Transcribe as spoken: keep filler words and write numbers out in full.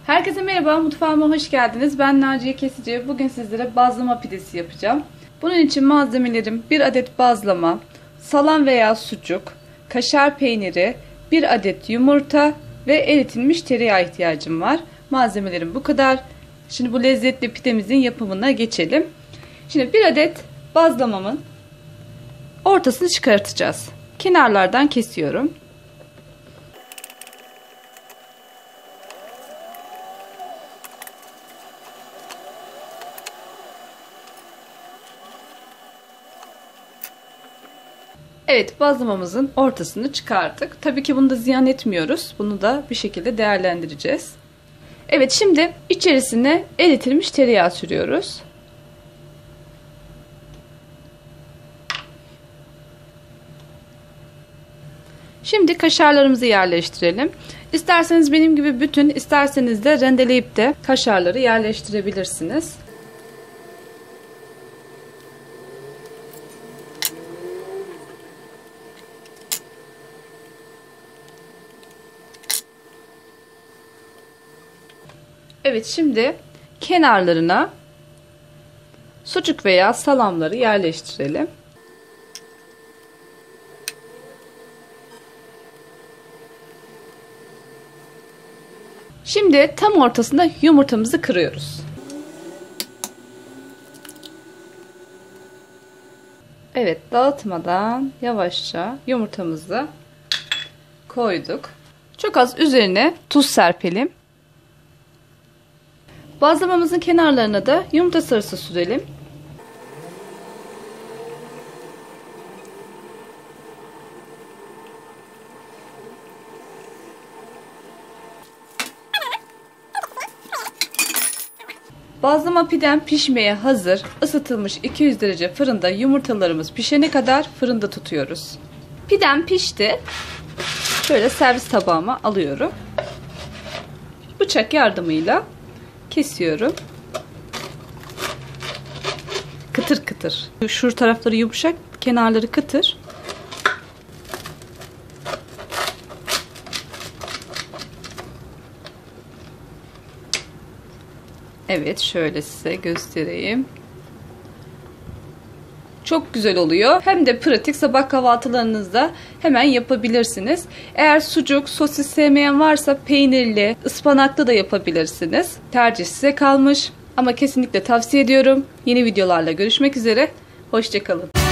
Herkese merhaba, mutfağıma hoş geldiniz. Ben Naciye Kesici. Bugün sizlere bazlama pidesi yapacağım. Bunun için malzemelerim bir adet bazlama, salam veya sucuk, kaşar peyniri, bir adet yumurta ve eritilmiş tereyağı ihtiyacım var. Malzemelerim bu kadar. Şimdi bu lezzetli pidemizin yapımına geçelim. Şimdi bir adet bazlamamın ortasını çıkartacağız. Kenarlardan kesiyorum. Evet, bazlamamızın ortasını çıkardık. Tabii ki bunu da ziyan etmiyoruz. Bunu da bir şekilde değerlendireceğiz. Evet, şimdi içerisine eritilmiş tereyağı sürüyoruz. Şimdi kaşarlarımızı yerleştirelim. İsterseniz benim gibi bütün, isterseniz de rendeleyip de kaşarları yerleştirebilirsiniz. Evet, şimdi kenarlarına sucuk veya salamları yerleştirelim. Şimdi tam ortasında yumurtamızı kırıyoruz. Evet, dağıtmadan yavaşça yumurtamızı koyduk. Çok az üzerine tuz serpelim. Bazlamamızın kenarlarına da yumurta sarısı sürelim. Bazlama pidem pişmeye hazır. Isıtılmış iki yüz derece fırında yumurtalarımız pişene kadar fırında tutuyoruz. Pidem pişti. Şöyle servis tabağıma alıyorum. Bıçak yardımıyla kesiyorum. Kıtır kıtır. Şu tarafları yumuşak, kenarları kıtır. Evet, şöyle size göstereyim. Çok güzel oluyor. Hem de pratik, sabah kahvaltılarınızda hemen yapabilirsiniz. Eğer sucuk, sosis sevmeyen varsa peynirli, ıspanaklı da yapabilirsiniz. Tercih size kalmış. Ama kesinlikle tavsiye ediyorum. Yeni videolarla görüşmek üzere. Hoşça kalın.